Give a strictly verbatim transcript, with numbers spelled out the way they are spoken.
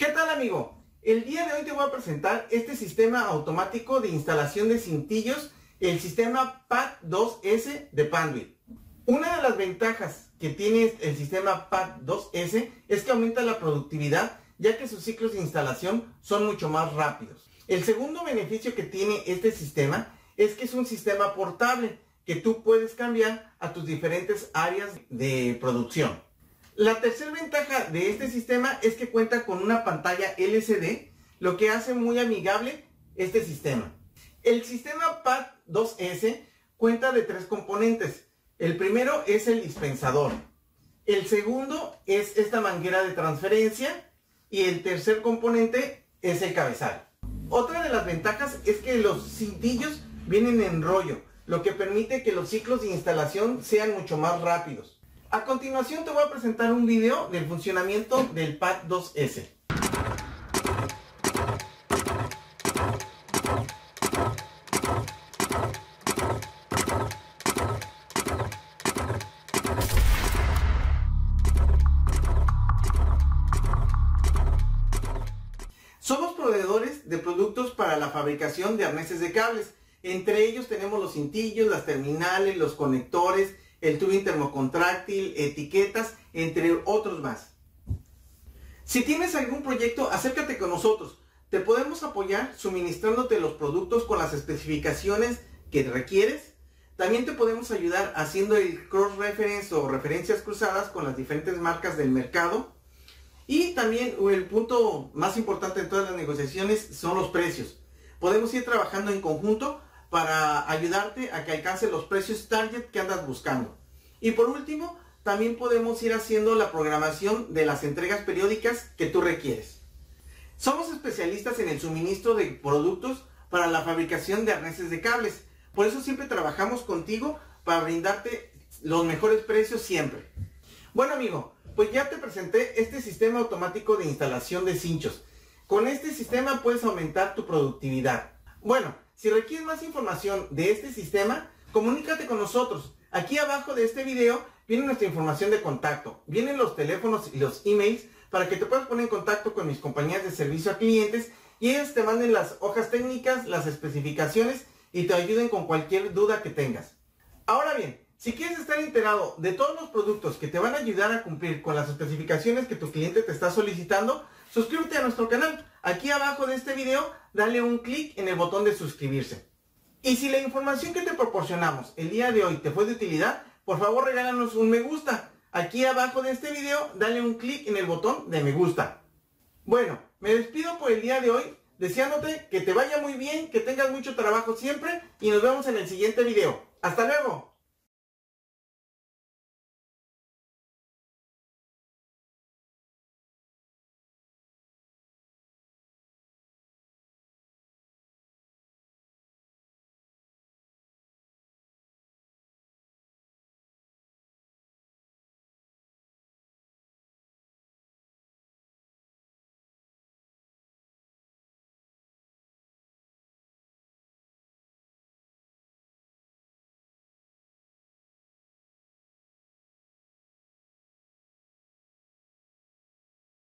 ¿Qué tal, amigo? El día de hoy te voy a presentar este sistema automático de instalación de cintillos, el sistema P A D dos S de Panduit. Una de las ventajas que tiene el sistema P A D dos S es que aumenta la productividad, ya que sus ciclos de instalación son mucho más rápidos. El segundo beneficio que tiene este sistema es que es un sistema portable que tú puedes cambiar a tus diferentes áreas de producción. La tercera ventaja de este sistema es que cuenta con una pantalla L C D, lo que hace muy amigable este sistema. El sistema P A D dos S cuenta de tres componentes. El primero es el dispensador. El segundo es esta manguera de transferencia. Y el tercer componente es el cabezal. Otra de las ventajas es que los cintillos vienen en rollo, lo que permite que los ciclos de instalación sean mucho más rápidos. A continuación te voy a presentar un video del funcionamiento del P A D dos S. Somos proveedores de productos para la fabricación de arneses de cables. Entre ellos tenemos los cintillos, las terminales, los conectores, el tubing termocontráctil, etiquetas, entre otros más. Si tienes algún proyecto, acércate con nosotros. Te podemos apoyar suministrándote los productos con las especificaciones que requieres. También te podemos ayudar haciendo el cross-reference o referencias cruzadas con las diferentes marcas del mercado. Y también el punto más importante en todas las negociaciones son los precios. Podemos ir trabajando en conjunto para ayudarte a que alcances los precios target que andas buscando. Y por último, también podemos ir haciendo la programación de las entregas periódicas que tú requieres. Somos especialistas en el suministro de productos para la fabricación de arneses de cables. Por eso siempre trabajamos contigo para brindarte los mejores precios siempre. Bueno, amigo, pues ya te presenté este sistema automático de instalación de cinchos. Con este sistema puedes aumentar tu productividad. Bueno, si requieres más información de este sistema, comunícate con nosotros. Aquí abajo de este video viene nuestra información de contacto. Vienen los teléfonos y los emails para que te puedas poner en contacto con mis compañías de servicio a clientes y ellos te manden las hojas técnicas, las especificaciones y te ayuden con cualquier duda que tengas. Ahora bien, si quieres estar enterado de todos los productos que te van a ayudar a cumplir con las especificaciones que tu cliente te está solicitando, suscríbete a nuestro canal. Aquí abajo de este video, dale un clic en el botón de suscribirse. Y si la información que te proporcionamos el día de hoy te fue de utilidad, por favor regálanos un me gusta. Aquí abajo de este video, dale un clic en el botón de me gusta. Bueno, me despido por el día de hoy, deseándote que te vaya muy bien, que tengas mucho trabajo siempre y nos vemos en el siguiente video. ¡Hasta luego!